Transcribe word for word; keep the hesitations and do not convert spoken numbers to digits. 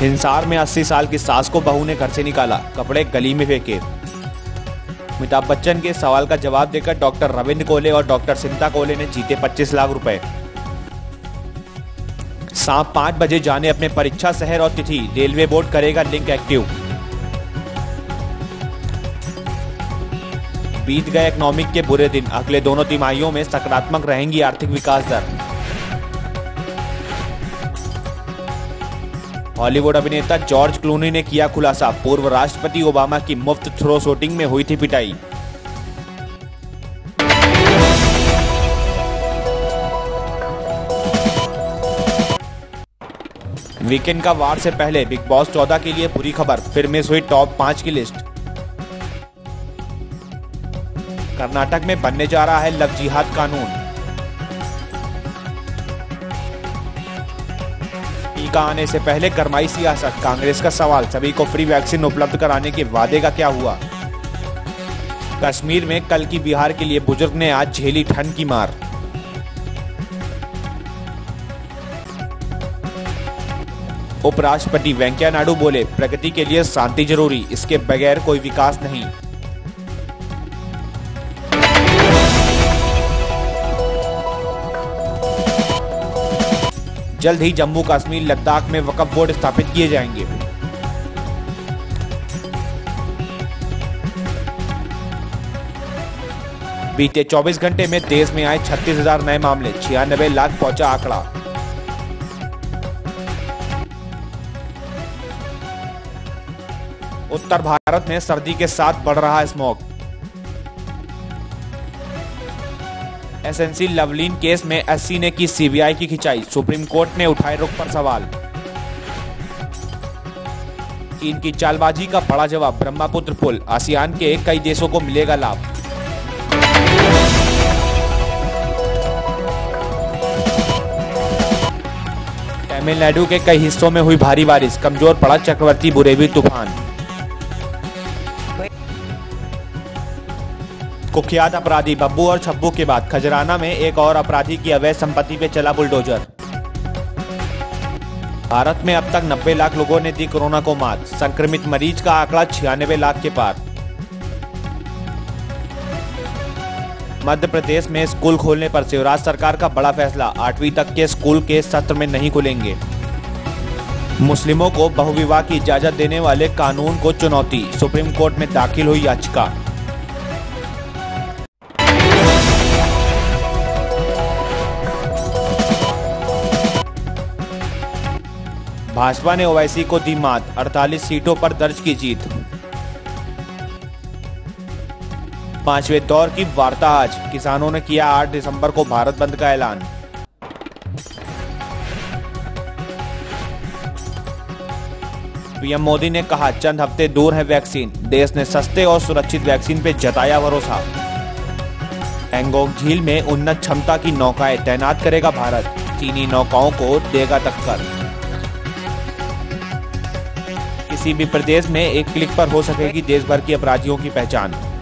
हिसार में अस्सी साल की सास को बहू ने घर से निकाला, कपड़े गली में फेंके। अमिताभ बच्चन के सवाल का जवाब देकर डॉक्टर रविंद्र कोले और डॉक्टर सिंता कोले ने जीते पच्चीस लाख रुपए। सांप पांच बजे जाने अपने परीक्षा शहर और तिथि, रेलवे बोर्ड करेगा लिंक एक्टिव। बीत गए इकोनॉमिक के बुरे दिन, अगले दोनों तिमाहियों में सकारात्मक रहेंगी आर्थिक विकास दर। हॉलीवुड अभिनेता जॉर्ज क्लूनी ने किया खुलासा, पूर्व राष्ट्रपति ओबामा की मुफ्त थ्रो शूटिंग में हुई थी पिटाई। वीकेंड का वार से पहले बिग बॉस चौदह के लिए बुरी खबर, फिर मिस हुई टॉप पांच की लिस्ट। कर्नाटक में बनने जा रहा है लव जिहाद कानून। टीका आने से पहले गरमाई सियासत, कांग्रेस का सवाल, सभी को फ्री वैक्सीन उपलब्ध कराने के वादे का क्या हुआ। कश्मीर में कल की बिहार के लिए बुजुर्ग ने आज झेली ठंड की मार। उपराष्ट्रपति वेंकैया नायडू बोले, प्रगति के लिए शांति जरूरी, इसके बगैर कोई विकास नहीं। जल्द ही जम्मू कश्मीर लद्दाख में वक्फ बोर्ड स्थापित किए जाएंगे। बीते चौबीस घंटे में देश में आए छत्तीस हजार नए मामले, छियानबे लाख पहुंचा आंकड़ा। उत्तर भारत में सर्दी के साथ बढ़ रहा स्मॉग। एसएनसी लवलीन केस में एससी ने की सीबीआई की खिंचाई, सुप्रीम कोर्ट ने उठाए रुख पर सवाल। चीन की चालबाजी का बड़ा जवाब, ब्रह्मपुत्र पुल, आसियान के कई देशों को मिलेगा लाभ। तमिलनाडु के कई हिस्सों में हुई भारी बारिश, कमजोर पड़ा चक्रवर्ती बुरेवी तूफान। कुख्यात अपराधी बब्बू और छब्बू के बाद खजराना में एक और अपराधी की अवैध संपत्ति पे चला बुलडोजर। भारत में अब तक नब्बे लाख लोगों ने दी कोरोना को मात, संक्रमित मरीज का आंकड़ा छियानबे लाख के पार। मध्य प्रदेश में स्कूल खोलने पर शिवराज सरकार का बड़ा फैसला, आठवीं तक के स्कूल के सत्र में नहीं खुलेंगे। मुस्लिमों को बहुविवाह की इजाजत देने वाले कानून को चुनौती, सुप्रीम कोर्ट में दाखिल हुई याचिका। भाजपा ने ओवैसी को दी मात, अड़तालीस सीटों पर दर्ज की जीत। पांचवें दौर की वार्ता आज, किसानों ने किया आठ दिसंबर को भारत बंद का ऐलान। पीएम मोदी ने कहा, चंद हफ्ते दूर है वैक्सीन, देश ने सस्ते और सुरक्षित वैक्सीन पे जताया भरोसा। पैंगोंग झील में उन्नत क्षमता की नौकाएं तैनात करेगा भारत, चीनी नौकाओं को देगा टक्कर। किसी भी प्रदेश में एक क्लिक पर हो सकेगी देश भर की अपराधियों की पहचान।